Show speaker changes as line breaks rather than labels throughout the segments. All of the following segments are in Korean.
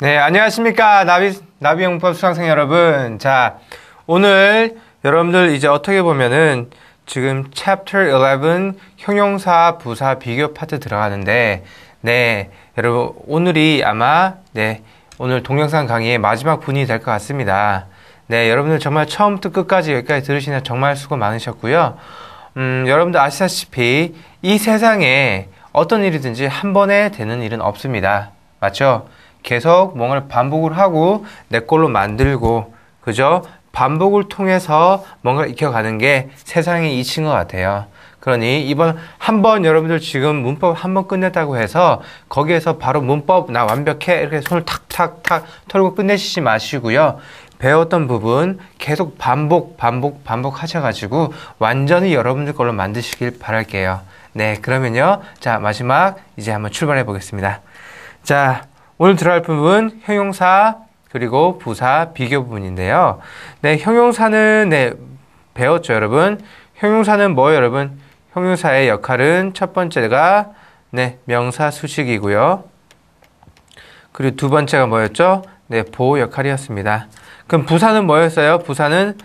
네, 안녕하십니까. 나비용법 수강생 여러분. 자, 오늘 여러분들 이제 어떻게 보면은 지금 Chapter 11 형용사 부사 비교 파트 들어가는데, 네, 여러분, 오늘이 아마, 오늘 동영상 강의의 마지막 분이 될 것 같습니다. 네, 여러분들 정말 처음부터 끝까지 여기까지 들으시느라 정말 수고 많으셨고요. 여러분들 아시다시피 이 세상에 어떤 일이든지 한 번에 되는 일은 없습니다. 맞죠? 계속 뭔가를 반복을 하고 내 걸로 만들고, 그죠? 반복을 통해서 뭔가를 익혀가는 게 세상의 이치인 것 같아요. 그러니 이번 한번 여러분들 지금 문법 한번 끝냈다고 해서 거기에서 바로 문법 나 완벽해 이렇게 손을 탁탁탁 털고 끝내시지 마시고요. 배웠던 부분 계속 반복 하셔가지고 완전히 여러분들 걸로 만드시길 바랄게요. 네, 그러면요. 자, 마지막 이제 한번 출발해 보겠습니다. 자, 오늘 들어갈 부분 형용사 그리고 부사 비교 부분인데요. 네, 형용사는 배웠죠, 여러분. 형용사는 뭐예요, 여러분? 형용사의 역할은 첫 번째가 명사 수식이고요. 그리고 두 번째가 뭐였죠? 보호 역할이었습니다. 그럼 부사는 뭐였어요? 부사는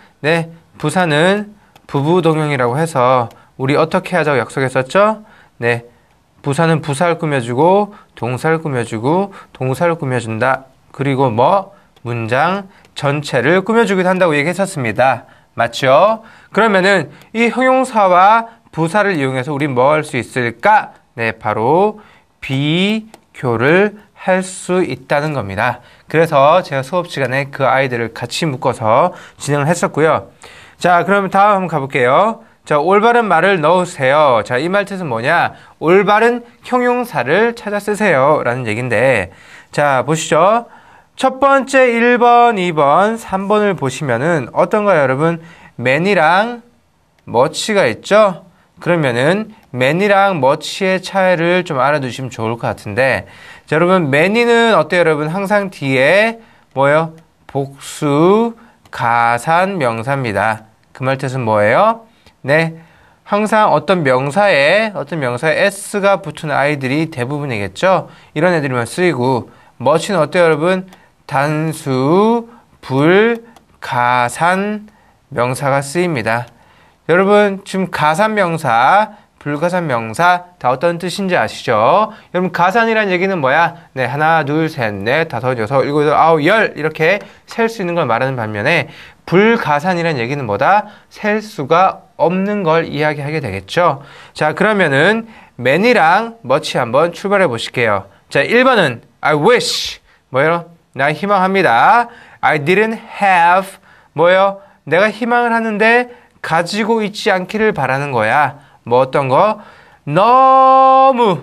부부동형이라고 해서 우리 어떻게 하자고 약속했었죠? 부사는 부사를 꾸며주고 동사를 꾸며주고 동사를 꾸며준다. 그리고 문장 전체를 꾸며주기도 한다고 얘기했었습니다. 맞죠? 그러면은 이 형용사와 부사를 이용해서 우리 뭐 할 수 있을까? 바로 비교를 할 수 있다는 겁니다. 그래서 제가 수업 시간에 그 아이들을 같이 묶어서 진행을 했었고요. 자, 그러면 다음 한번 가볼게요. 자, 올바른 말을 넣으세요. 자, 이 말뜻은 뭐냐? 올바른 형용사를 찾아 쓰세요. 라는 얘기인데, 자, 보시죠. 첫 번째 1번, 2번, 3번을 보시면은 어떤가요, 여러분? man이랑 much가 있죠? 그러면은 man이랑 much의 차이를 좀 알아두시면 좋을 것 같은데, 자, 여러분, many는 어때요, 여러분? 항상 뒤에 뭐예요? 복수, 가산 명사입니다. 그 말 뜻은 뭐예요? 항상 어떤 명사에 s가 붙은 아이들이 대부분이겠죠? 이런 애들이면 쓰이고, much는 어때요, 여러분? 단수, 불, 가산 명사가 쓰입니다. 여러분, 지금 가산 명사, 불가산 명사 다 어떤 뜻인지 아시죠? 여러분, 가산이란 얘기는 뭐야? 하나, 둘, 셋, 넷, 다섯, 여섯, 일곱, 여덟, 아홉, 열 이렇게 셀 수 있는 걸 말하는 반면에 불가산이란 얘기는 뭐다? 셀 수가 없는 걸 이야기하게 되겠죠? 자, 그러면은 man이랑 much 한번 출발해 보실게요. 자, 1번은 I wish 뭐예요? 나 희망합니다. I didn't have 뭐예요? 내가 희망을 하는데 가지고 있지 않기를 바라는 거야. 어떤 거? 너무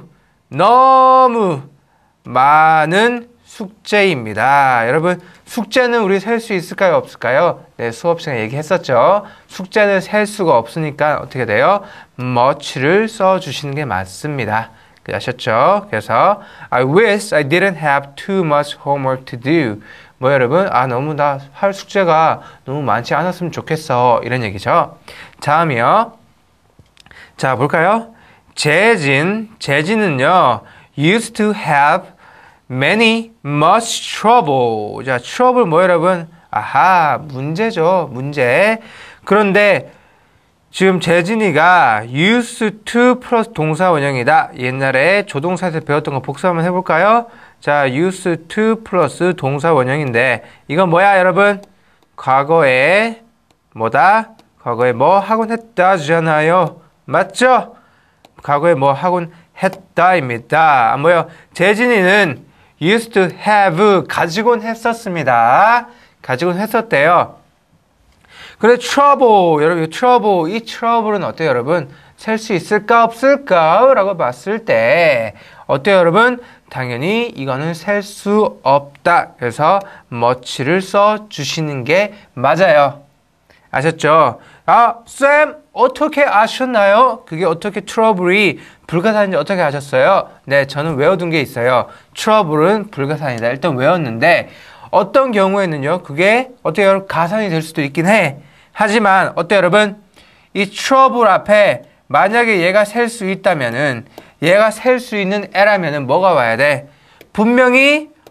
많은 숙제입니다. 여러분, 숙제는 우리 셀 수 있을까요? 없을까요? 수업 시간에 얘기했었죠. 숙제는 셀 수가 없으니까 어떻게 돼요? much를 써주시는 게 맞습니다. 아셨죠? 그래서 I wish I didn't have too much homework to do. 여러분? 너무 나 할 숙제가 너무 많지 않았으면 좋겠어. 이런 얘기죠. 다음이요. 자, 볼까요? 재진은요, used to have much trouble. 자, trouble 여러분? 아하, 문제죠, 문제. 그런데 지금 재진이가 used to 플러스 동사 원형이다. 옛날에 조동사에서 배웠던 거 복습 한번 해볼까요? 자, used to 플러스 동사 원형인데, 이건 뭐야, 여러분? 과거에 과거에 뭐 하곤 했다잖아요. 맞죠? 과거에 뭐 하곤 했다입니다. 재진이는 used to have 가지곤 했었습니다. 가지곤 했었대요. 그래, trouble, 여러분, 이 trouble은 어때요, 여러분? 셀 수 있을까, 없을까? 라고 봤을 때, 어때요, 여러분? 당연히 이거는 셀 수 없다. 그래서 much를 써주시는 게 맞아요. 아셨죠? 쌤, 어떻게 아셨나요? 그게 어떻게 trouble이 불가산인지 어떻게 아셨어요? 저는 외워둔 게 있어요. trouble은 불가산이다. 일단 외웠는데, 어떤 경우에는요, 그게 어때요, 여러분? 가산이 될 수도 있긴 해. 하지만, 어때요, 여러분? 이 trouble 앞에 만약에 얘가 셀 수 있다면은, 얘가 셀 수 있는 애라면은 뭐가 와야 돼? 분명히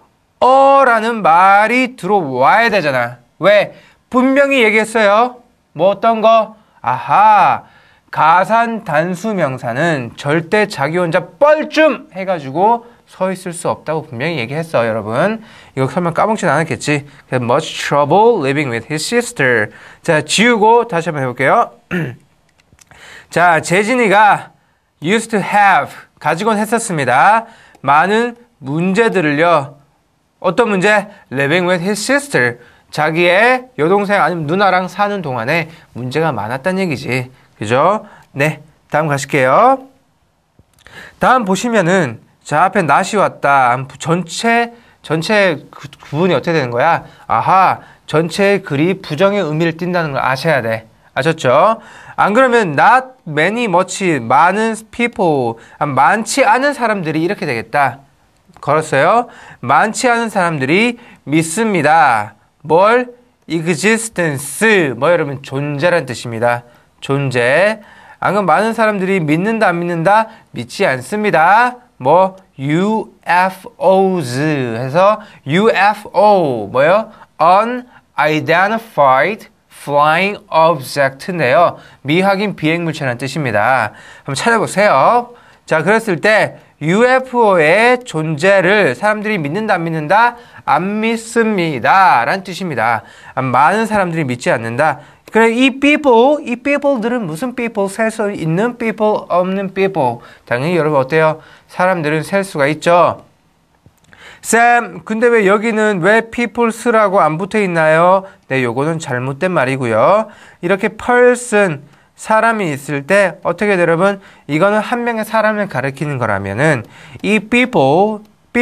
라는 말이 들어와야 되잖아. 왜? 분명히 얘기했어요. 뭐 어떤 거? 아하, 가산 단수 명사는 절대 자기 혼자 뻘쭘 해가지고 서 있을 수 없다고 분명히 얘기했어, 여러분. 이거 설마 까먹진 않았겠지? Much trouble living with his sister. 자, 지우고 다시 한번 해볼게요. 자, 재진이가 used to have, 가지곤 했었습니다. 많은 문제들을요. 어떤 문제? Living with his sister. 자기의 여동생 아니면 누나랑 사는 동안에 문제가 많았다는 얘기지. 그죠? 네, 다음 가실게요. 다음 보시면은 자, 앞에 not이 왔다. 전체 구분이 어떻게 되는 거야? 아하, 전체의 글이 부정의 의미를 띈다는 걸 아셔야 돼. 아셨죠? 안 그러면 not many, much, 많은 people, 많지 않은 사람들이 이렇게 되겠다. 걸었어요. 많지 않은 사람들이 믿습니다. 뭘? existence. 뭐 여러분 존재란 뜻입니다. 존재. 안 그러면 많은 사람들이 믿는다 안 믿는다? 믿지 않습니다. 뭐 UFOs 해서 UFO 뭐요? Unidentified Flying Object인데요. 미확인 비행물체라는 뜻입니다. 한번 찾아보세요. 자, 그랬을 때 UFO의 존재를 사람들이 믿는다 안 믿는다? 안 믿습니다 라는 뜻입니다. 많은 사람들이 믿지 않는다. 그래, 이 people들은 무슨 people? 셀 수 있는 people, 없는 people. 당연히 여러분 어때요? 사람들은 셀 수가 있죠. 쌤, 근데 왜 여기는 왜 peoples라고 안 붙어 있나요? 네, 요거는 잘못된 말이고요. 이렇게 person, 사람이 있을 때 어떻게 돼, 여러분? 이거는 한 명의 사람을 가리키는 거라면은 이 people,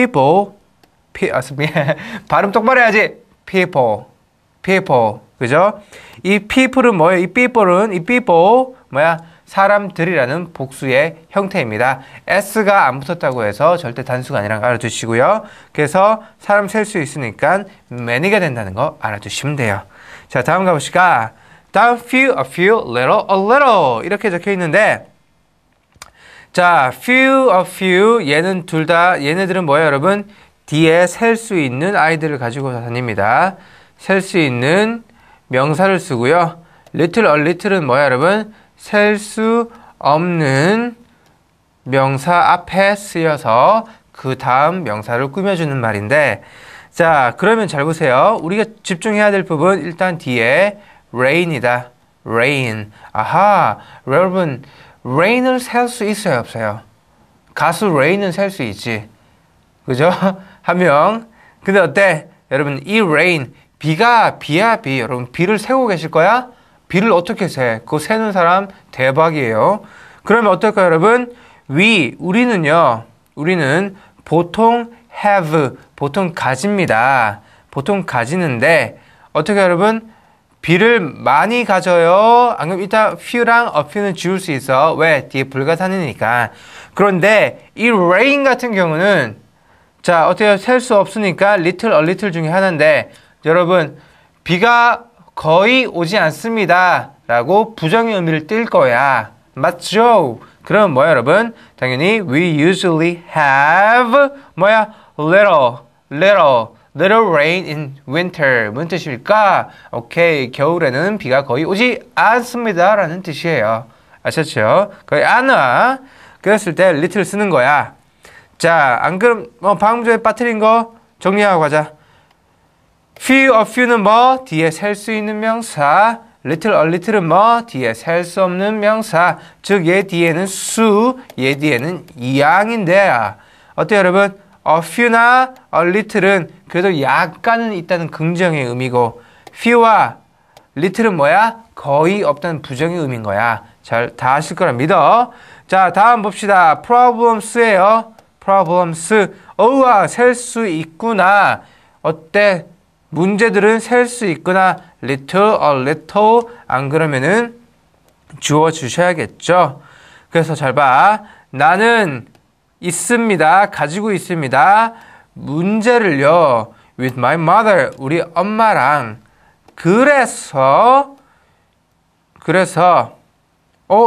발음 똑바로 해야지. people. 그죠? 이 people은 뭐예요? 이 people 뭐야? 사람들이라는 복수의 형태입니다. s가 안 붙었다고 해서 절대 단수가 아니라는 거 알아두시고요. 그래서 사람 셀 수 있으니까 many가 된다는 거 알아두시면 돼요. 자, 다음 가보실까? 다음 few, a few, little, a little 이렇게 적혀 있는데 자, few, a few 얘는 둘 다 얘네들은 뭐예요, 여러분? 뒤에 셀 수 있는 아이들을 가지고 다닙니다. 셀 수 있는 명사를 쓰고요. little, a little은 뭐야, 여러분? 셀 수 없는 명사 앞에 쓰여서 그 다음 명사를 꾸며주는 말인데 자, 그러면 잘 보세요. 우리가 집중해야 될 부분 일단 뒤에 rain이다. rain. 아하, 여러분 rain을 셀 수 있어요, 없어요? 가수 rain은 셀 수 있지. 그죠? 한 명. 근데 어때? 여러분 이 rain, 비가 비야 비. 여러분 비를 세고 계실 거야? 비를 어떻게 세? 그거 세는 사람 대박이에요. 그러면 어떨까요, 여러분? 우리는 보통 have, 보통 가집니다. 보통 가지는데 어떻게 여러분? 비를 많이 가져요. 안 그럼 이따 few랑 a few는 지울 수 있어. 왜? 뒤에 불가사의니까. 그런데 이 rain 같은 경우는 자, 어때요? 셀 수 없으니까 little, a little 중에 하나인데 여러분 비가 거의 오지 않습니다 라고 부정의 의미를 띌 거야. 맞죠? 그럼 뭐야, 여러분? 당연히 we usually have 뭐야? little rain in winter. 무슨 뜻일까? 오케이, 겨울에는 비가 거의 오지 않습니다 라는 뜻이에요. 아셨죠? 거의 안 와. 그랬을 때 little 쓰는 거야. 자, 안 그럼 방금 전에 빠뜨린 거 정리하고 가자. few, a few는 뭐? 뒤에 셀 수 있는 명사. little, a little은 뭐? 뒤에 셀 수 없는 명사. 즉, 얘 뒤에는 수, 얘 뒤에는 양인데 어때요, 여러분? a few나 a little은 그래도 약간은 있다는 긍정의 의미고 few와 little은 뭐야? 거의 없다는 부정의 의미인 거야. 잘 다 아실 거라 믿어. 자, 다음 봅시다. problems예요. problems. 어우와, 셀 수 있구나. 어때? 문제들은 셀 수 있구나. little, a little. 안 그러면은 주어 주셔야겠죠. 그래서 잘 봐. 나는 있습니다. 가지고 있습니다. 문제를요. with my mother. 우리 엄마랑. 그래서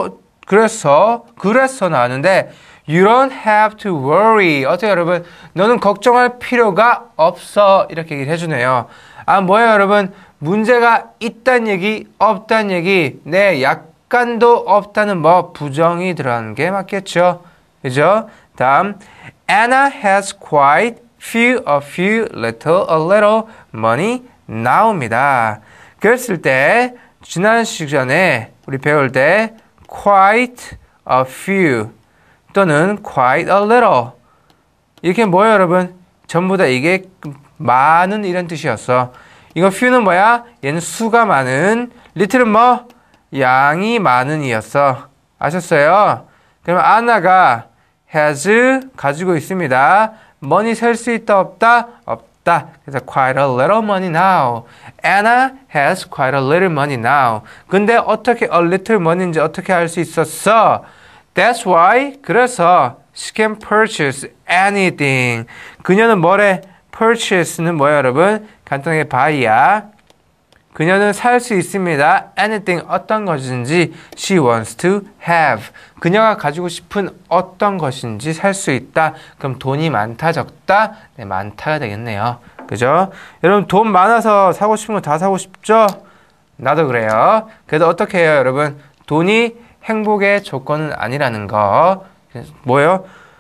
그래서 나왔는데 You don't have to worry. 어때요, 여러분? 너는 걱정할 필요가 없어. 이렇게 얘기를 해주네요. 아, 뭐예요, 여러분? 문제가 있단 얘기, 없단 얘기. 네, 약간도 없다는 뭐 부정이 들어가는 게 맞겠죠. 그죠? 다음, Anna has quite a few a little money now입니다. 그랬을 때 지난 시간에 우리 배울 때 quite a few 또는 quite a little 이렇게 뭐예요, 여러분? 전부 다 이게 많은 이런 뜻이었어. 이거 few는 뭐야? 얘는 수가 많은, little은 뭐? 양이 많은 이었어. 아셨어요? 그러면 아나가 has 가지고 있습니다. money 셀 수 있다 없다? 없다. 그래서 quite a little money now. Anna has quite a little money now. 근데 어떻게 a little money인지 어떻게 알 수 있었어? That's why 그래서 she can purchase anything. 그녀는 뭐래? purchase는 뭐야, 여러분? 간단하게 buy야. 그녀는 살 수 있습니다. anything 어떤 것인지 she wants to have. 그녀가 가지고 싶은 어떤 것인지 살 수 있다. 그럼 돈이 많다, 적다? 네, 많다가 되겠네요. 그죠? 여러분 돈 많아서 사고 싶은 거 다 사고 싶죠? 나도 그래요. 그래도 어떻게 해요, 여러분? 돈이 행복의 조건은 아니라는 거. 뭐예요?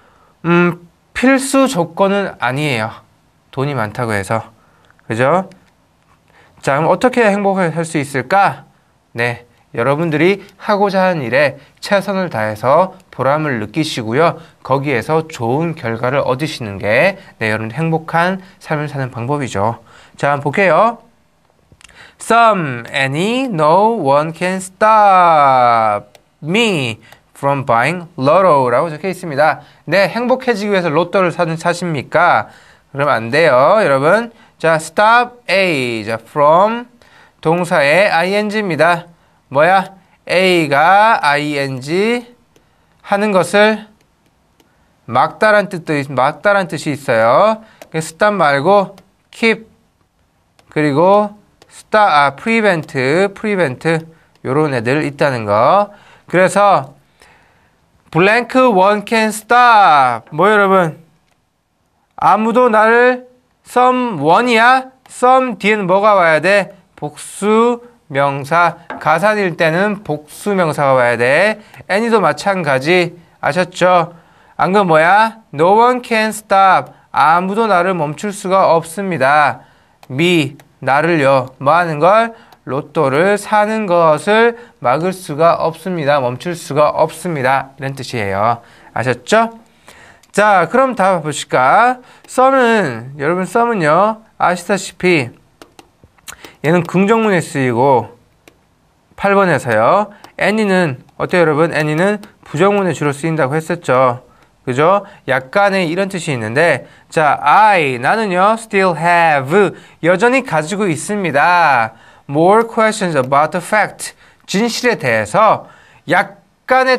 필수 조건은 아니에요. 돈이 많다고 해서. 그죠? 자, 그럼 어떻게 행복을 할 수 있을까? 네, 여러분들이 하고자 하는 일에 최선을 다해서 보람을 느끼시고요. 거기에서 좋은 결과를 얻으시는 게 네, 여러분 행복한 삶을 사는 방법이죠. 자, 한번 볼게요. Some, any, no one can stop me from buying lotto라고 적혀 있습니다. 네, 행복해지기 위해서 로또를 사십니까? 그러면 안 돼요, 여러분. 자, stop A. 자, from 동사의 ing입니다. 뭐야? A가 ing 하는 것을 막다란 뜻이 있어요. stop 말고 keep 그리고 prevent 요런 애들 있다는 거. 그래서 blank one can stop. 뭐 여러분? 아무도 나를 someone이야? some 뒤에는 뭐가 와야 돼? 복수 명사. 가산일 때는 복수 명사가 와야 돼. any도 마찬가지. 아셨죠? 안 그럼 뭐야? No one can stop. 아무도 나를 멈출 수가 없습니다. me 나를요. 뭐 하는 걸? 로또를 사는 것을 막을 수가 없습니다. 멈출 수가 없습니다. 이런 뜻이에요. 아셨죠? 자, 그럼 다 보실까? 여러분 some은요, 아시다시피 얘는 긍정문에 쓰이고 8번에서요. any는 어때요, 여러분? any는 부정문에 주로 쓰인다고 했었죠. 그죠? 약간의 이런 뜻이 있는데, 자, 나는요, still have, 여전히 가지고 있습니다. more questions about the fact, 진실에 대해서 약간의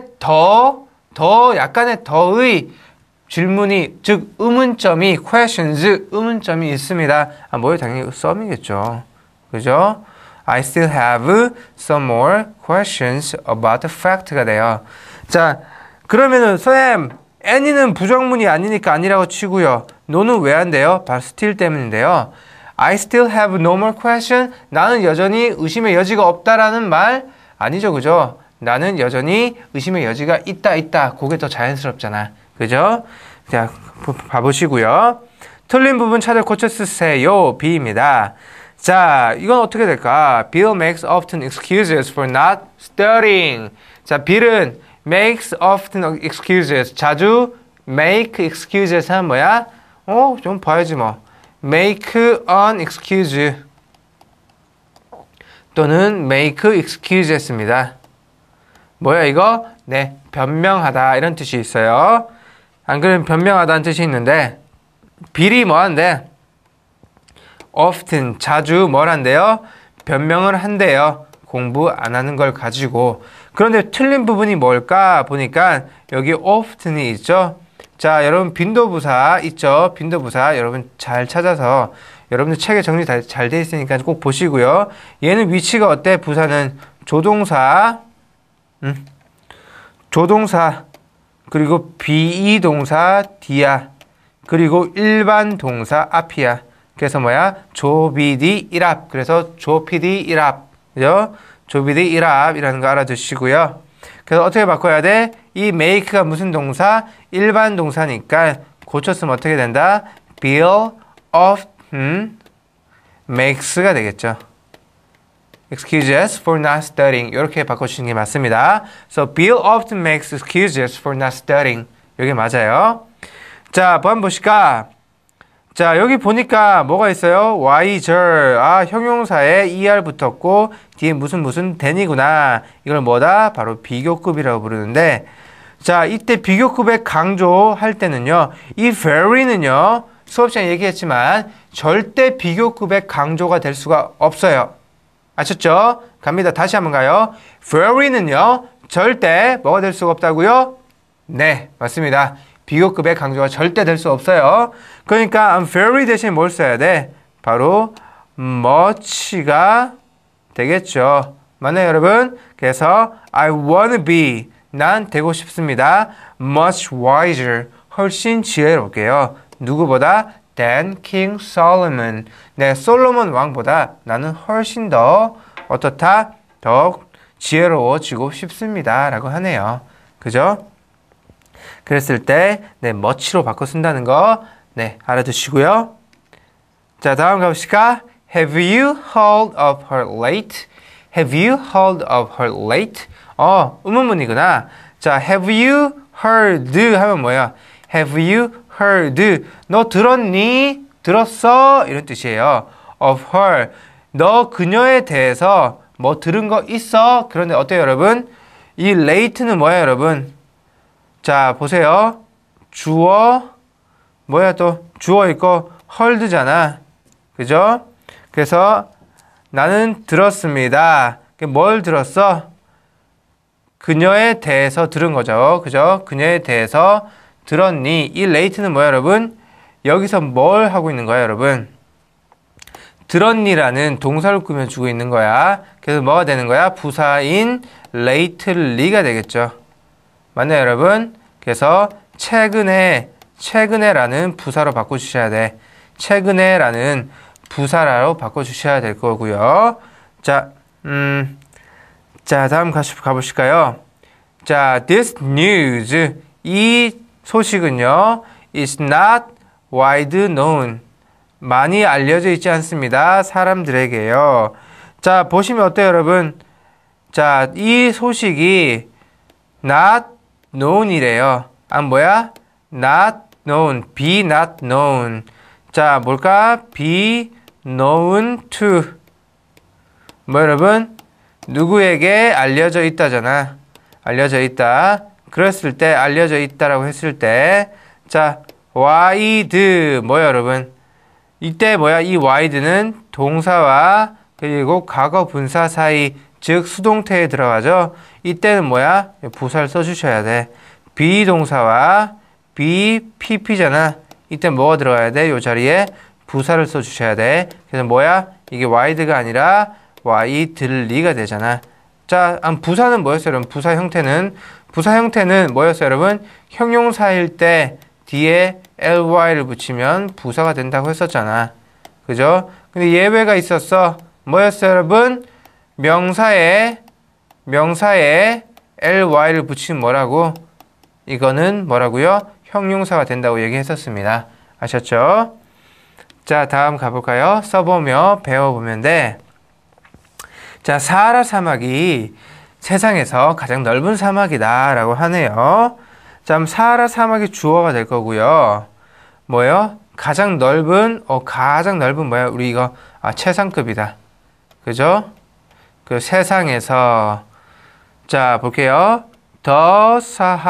더의 질문이, 즉, 의문점이, questions, 의문점이 있습니다. 아, 뭐예요? 당연히 some이겠죠. 그죠? I still have some more questions about the fact가 돼요. 자, 그러면은, 쌤, any는 부정문이 아니니까 아니라고 치고요. no는 왜 안 돼요? 바로 still 때문인데요. I still have no more question. 나는 여전히 의심의 여지가 없다라는 말 아니죠, 그죠? 나는 여전히 의심의 여지가 있다. 그게 더 자연스럽잖아. 그죠? 자, 봐보시고요. 틀린 부분 찾아 고쳐 쓰세요. B입니다. 자, 이건 어떻게 될까? Bill makes often excuses for not studying. 자, Bill은 makes often excuses. 자주 make excuses 하면 뭐야? 좀 봐야지 뭐. make an excuse 또는 make excuse였습니다. 뭐야 이거? 네, 변명하다 이런 뜻이 있어요. 안 그러면 변명하다는 뜻이 있는데 Bill이 뭐한대? often, 자주 뭘 한대요? 변명을 한대요. 공부 안 하는 걸 가지고. 그런데 틀린 부분이 뭘까? 보니까 여기 often이 있죠? 자, 여러분 빈도부사 있죠? 빈도부사 여러분 잘 찾아서 여러분들 책에 정리 잘 돼 있으니까 꼭 보시고요. 얘는 위치가 어때? 부사는 조동사 조동사, 그리고 비이동사 뒤야, 그리고 일반 동사 앞이야. 그래서 뭐야? 조비디 일합. 그래서 조피디 일합. 그죠? 조비디 일합이라는 거 알아두시고요. 그래서 어떻게 바꿔야 돼? 이 make가 무슨 동사? 일반 동사니까 고쳤으면 어떻게 된다? Bill often makes가 되겠죠. Excuses for not studying. 이렇게 바꿔주시는 게 맞습니다. So Bill often makes excuses for not studying. 이게 맞아요. 자, 한번 보실까? 자, 여기 보니까 뭐가 있어요? wiser. 아, 형용사에 er 붙었고 뒤에 무슨 then이구나. 이걸 뭐다? 바로 비교급이라고 부르는데, 자, 이때 비교급의 강조할 때는요, 이 very는요, 수업 시간에 얘기했지만 절대 비교급의 강조가 될 수가 없어요. 아셨죠? 갑니다. 다시 한번 가요. very는요, 절대 뭐가 될 수가 없다고요? 네, 맞습니다. 비교급의 강조가 절대 될 수 없어요. 그러니까 I'm very 대신 뭘 써야 돼? 바로 much가 되겠죠. 맞나요, 여러분? 그래서 I wanna be, 난 되고 싶습니다. much wiser, 훨씬 지혜롭게요. 누구보다? than King Solomon. 네, 솔로몬 왕보다 나는 훨씬 더 어떻다? 더 지혜로워지고 싶습니다. 라고 하네요. 그죠? 그랬을 때, 네, much로 바꿔 쓴다는 거, 네, 알아두시고요. 자, 다음 가보실까? Have you heard of her late? Have you heard of her late? 의문문이구나. 자, have you heard 하면 뭐야? Have you heard? 너 들었니? 들었어? 이런 뜻이에요. Of her. 너 그녀에 대해서 뭐 들은 거 있어? 그런데 어때요, 여러분? 이 late는 뭐야, 여러분? 자, 보세요. 주어, 뭐야 또? 주어 있고 heard잖아. 그죠? 그래서 나는 들었습니다. 뭘 들었어? 그녀에 대해서 들은 거죠. 그죠? 그녀에 대해서 들었니? 이 late는 뭐야, 여러분? 여기서 뭘 하고 있는 거야, 여러분? 들었니라는 동사를 꾸며주고 있는 거야. 그래서 뭐가 되는 거야? 부사인 lately가 되겠죠. 맞나요, 여러분? 그래서 최근에라는 부사로 바꿔주셔야 돼. 최근에라는 부사로 바꿔주셔야 될 거고요. 자, 다음 가보실까요? 자, this news, 이 소식은요, is not wide known. 많이 알려져 있지 않습니다. 사람들에게요. 자, 보시면 어때요, 여러분? 자, 이 소식이 not known이래요. 뭐야? not known, be not known. 자, 뭘까? be known to. 뭐, 여러분? 누구에게 알려져 있다잖아. 알려져 있다. 그랬을 때, 알려져 있다라고 했을 때, 자, wide, 뭐야, 여러분? 이때 뭐야? 이 wide는 동사와 그리고 과거 분사 사이, 즉 수동태에 들어가죠. 이때는 뭐야? 부사를 써주셔야 돼. 비동사와 BPP잖아. 이때 뭐가 들어가야 돼? 이 자리에 부사를 써주셔야 돼. 그래서 뭐야? 이게 wide가 아니라 widely가 되잖아. 자, 부사는 뭐였어요, 여러분? 부사 형태는 뭐였어요, 여러분? 형용사일 때 뒤에 ly를 붙이면 부사가 된다고 했었잖아. 그죠? 근데 예외가 있었어. 뭐였어요, 여러분? 명사에 ly를 붙이면 뭐라고? 이거는 뭐라고요? 형용사가 된다고 얘기했었습니다. 아셨죠? 자, 다음 가볼까요? 써보며 배워보면 돼. 자, 사하라 사막이 세상에서 가장 넓은 사막이다 라고 하네요. 자, 사하라 사막이 주어가 될 거고요. 뭐요? 가장 넓은 뭐야? 우리 이거 최상급이다. 그죠? 그 세상에서, 자, 볼게요. The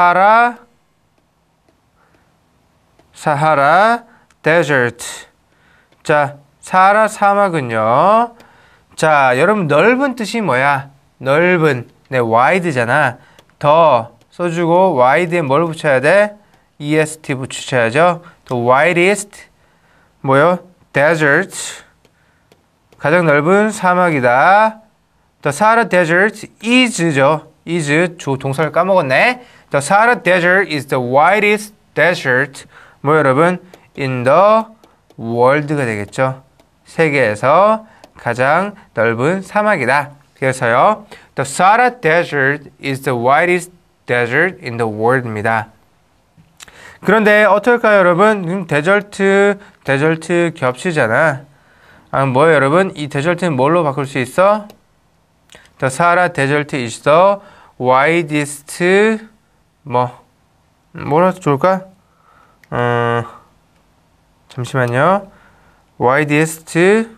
Sahara Desert. 자, 사하라 사막은요. 자, 여러분 넓은 뜻이 뭐야? 넓은. 네, wide잖아. 더 써주고 wide에 뭘 붙여야 돼? est 붙이셔야죠. The widest 뭐요? desert. 가장 넓은 사막이다. The Sahara Desert is죠. is 주 동사를 까먹었네. The Sahara Desert is the widest desert. 뭐 여러분? In the world가 되겠죠. 세계에서 가장 넓은 사막이다. 그래서요. The Sahara Desert is the widest desert in the world입니다. 그런데 어떨까요, 여러분? 데절트 겹치잖아. 뭐예요, 여러분? 이 데절트는 뭘로 바꿀 수 있어? The Sahara Desert is the widest 뭐라 좋을까? 잠시만요. widest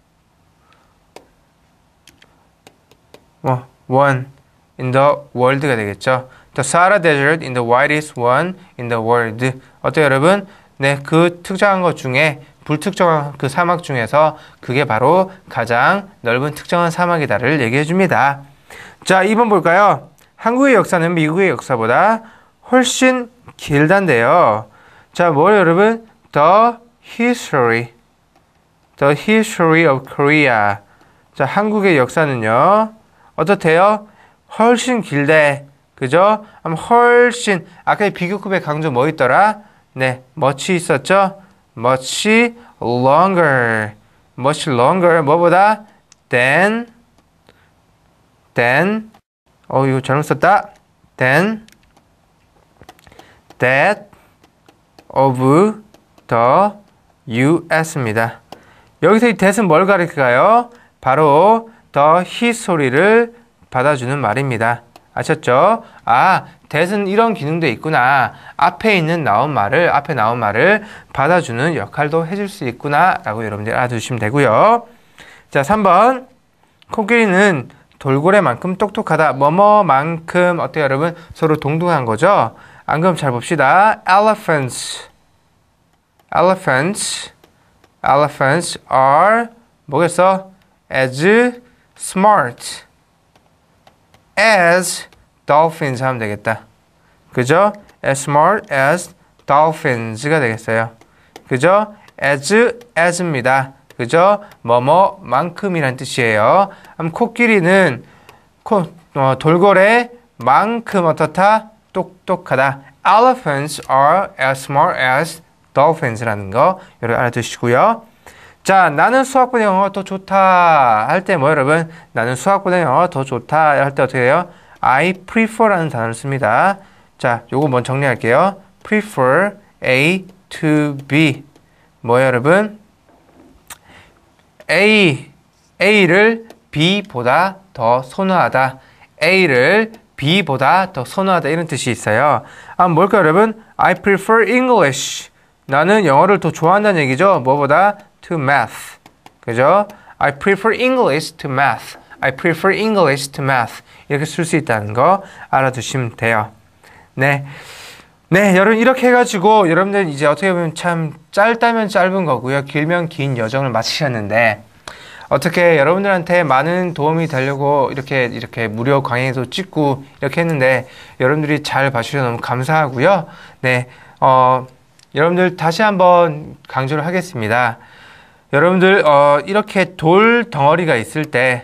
one in the world가 되겠죠. The Sahara Desert in the widest one in the world. 어때요, 여러분? 네, 그 특정한 것 중에 불특정한 그 사막 중에서 그게 바로 가장 넓은 특정한 사막이다를 얘기해 줍니다. 자, 2번 볼까요? 한국의 역사는 미국의 역사보다 훨씬 길단데요. 자, 뭐예요, 여러분? The history of Korea. 자, 한국의 역사는요. 어떻대요? 훨씬 길대. 그죠? 훨씬. 아까 비교급의 강조 뭐 있더라? 네, much 있었죠? much longer. 뭐보다? than. 이거 잘못 썼다. than that of the US입니다. 여기서 이 that은 뭘 가리킬까요? 바로 the history를 받아주는 말입니다. 아셨죠? that은 이런 기능도 있구나. 앞에 나온 말을 받아주는 역할도 해줄 수 있구나 라고 여러분들 알아두시면 되고요. 자, 3번. 코끼리는 돌고래만큼 똑똑하다. 뭐뭐만큼 어때요, 여러분? 서로 동등한 거죠? 안 그럼 잘 봅시다. Elephants are 뭐겠어? as smart as dolphins 하면 되겠다. 그죠? as smart as dolphins가 되겠어요. 그죠? as입니다. 그죠? 뭐뭐만큼이란 뜻이에요. 그럼 코끼리는 돌고래만큼 어떻다? 똑똑하다. Elephants are as smart as dolphins라는 거 여러분 알아두시고요. 자, 나는 수학보다 영어가 더 좋다 할 때 뭐 여러분? 나는 수학보다 영어가 더 좋다 할 때 어떻게 해요? I prefer라는 단어를 씁니다. 자, 요거 먼저 정리할게요. prefer A to B. 뭐예요, 여러분? A를 B보다 더 선호하다. A를 B보다 더 선호하다 이런 뜻이 있어요. 뭘까요, 여러분? I prefer English. 나는 영어를 더 좋아한다는 얘기죠. 뭐보다? To math. 그죠? I prefer English to math. I prefer English to math. 이렇게 쓸 수 있다는 거 알아두시면 돼요. 네, 여러분 이렇게 해가지고 여러분들 이제 어떻게 보면 참 짧다면 짧은 거고요. 길면 긴 여정을 마치셨는데 어떻게 여러분들한테 많은 도움이 되려고 이렇게 무료 강의도 찍고 이렇게 했는데 여러분들이 잘 봐주셔서 너무 감사하고요. 네, 여러분들 다시 한번 강조를 하겠습니다. 여러분들 이렇게 돌덩어리가 있을 때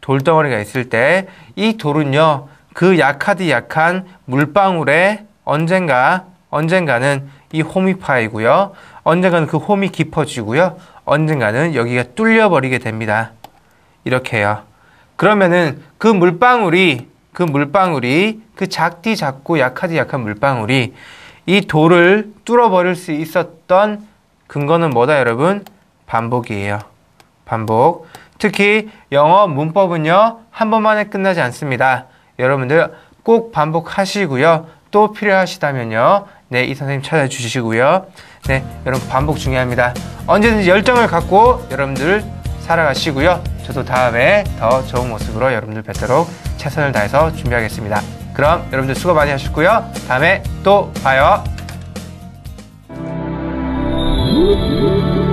이 돌은요 그 약한 물방울에 언젠가는 이 홈이 파이고요. 언젠가는 그 홈이 깊어지고요. 언젠가는 여기가 뚫려버리게 됩니다. 이렇게요. 그러면은 그 물방울이 그 작고 약한 물방울이 이 돌을 뚫어버릴 수 있었던 근거는 뭐다, 여러분? 반복이에요. 반복. 특히 영어 문법은요, 한 번만에 끝나지 않습니다. 여러분들 꼭 반복하시고요. 또 필요하시다면요, 네, 이 선생님 찾아주시고요. 네, 여러분 반복 중요합니다. 언제든지 열정을 갖고 여러분들 살아가시고요. 저도 다음에 더 좋은 모습으로 여러분들 뵙도록 최선을 다해서 준비하겠습니다. 그럼 여러분들 수고 많이 하셨고요. 다음에 또 봐요.